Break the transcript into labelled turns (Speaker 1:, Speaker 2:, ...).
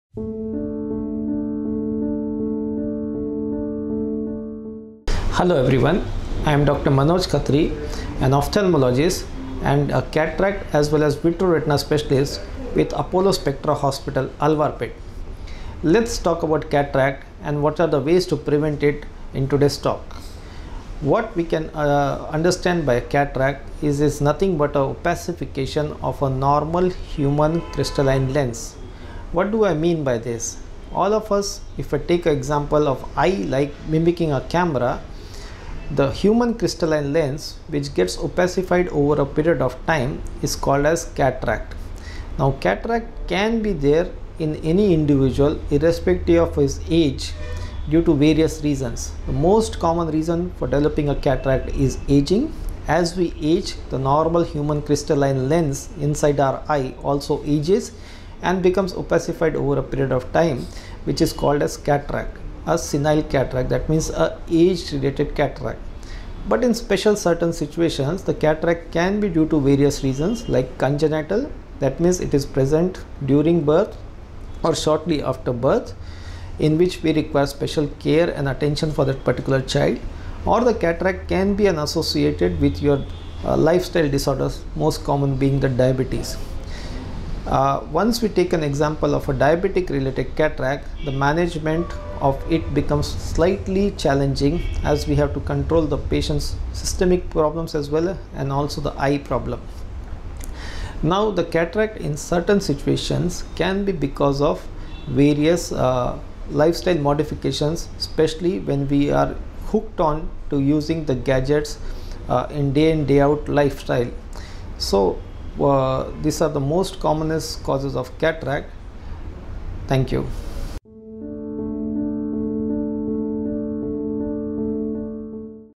Speaker 1: Hello everyone, I am Dr. Manoj, an ophthalmologist and a cataract as well as vitreoretina specialist with Apollo Spectra Hospital, Alwarpet. Let's talk about cataract and what are the ways to prevent it in today's talk. What we can understand by cataract is nothing but a opacification of a normal human crystalline lens. What do I mean by this? All of us, if I take an example of eye like mimicking a camera, the human crystalline lens which gets opacified over a period of time is called as cataract. Now cataract can be there in any individual irrespective of his age due to various reasons. The most common reason for developing a cataract is aging. As we age, the normal human crystalline lens inside our eye also ages and becomes opacified over a period of time, which is called as cataract. A senile cataract, that means a age related cataract. But in special certain situations, the cataract can be due to various reasons like congenital, that means it is present during birth or shortly after birth, in which we require special care and attention for that particular child, or the cataract can be associated with your lifestyle disorders, most common being the diabetes. Once we take an example of a diabetic related cataract, the management of it becomes slightly challenging as we have to control the patient's systemic problems as well and also the eye problem. Now the cataract in certain situations can be because of various lifestyle modifications, especially when we are hooked on to using the gadgets in day out lifestyle. So these are the most commonest causes of cataract. Thank you.